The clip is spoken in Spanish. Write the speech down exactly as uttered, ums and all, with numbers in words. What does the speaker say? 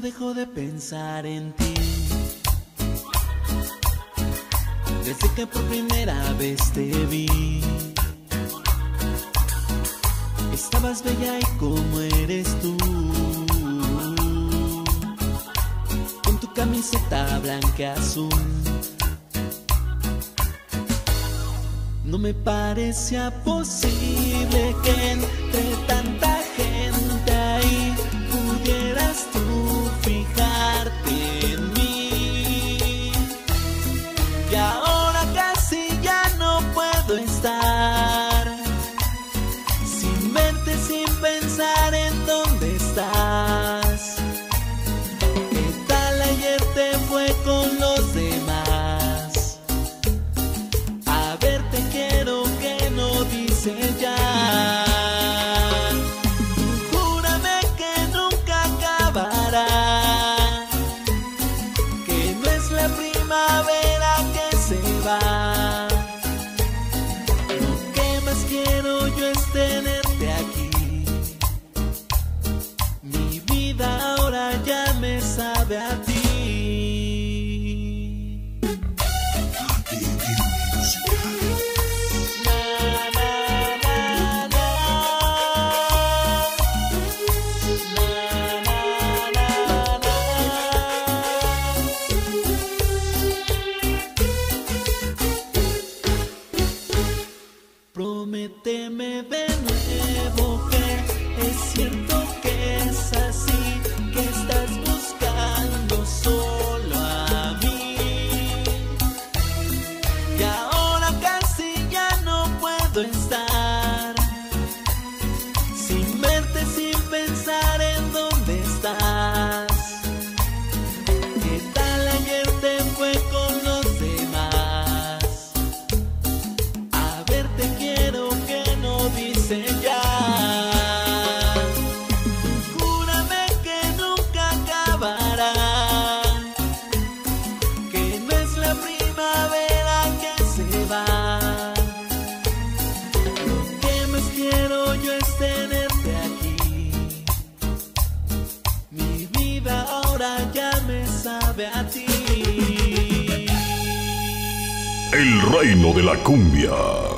dejo de pensar en ti. Desde que por primera vez te vi, estabas bella y como eres tú, con tu camiseta blanca azul. No me parecía posible que entre tanta gente ahí pudieras tú fijarte en mí. Y ahora casi ya no puedo estar sin verte, sin pensar en dónde estás. ¿Qué tal ayer te fue con los demás? A verte quiero que no dice ya. Júrame que nunca acabará, que no es la primavera que se va. Lo que más quiero yo es tenerte aquí. Mi vida ahora ya me sabe a ti. Prométeme de nuevo que es cierto que es así, que estás buscando solo a mí. Y ahora casi ya no puedo estar sin verte, sin pensar en dónde estás. ¿Qué tal ayer te fue con los demás? A verte quiero que no dice ya. Júrame que nunca acabará, que no es la primavera que se va. Lo que más quiero yo es tenerte aquí. Mi vida ahora ya me sabe a ti. El reino de la cumbia.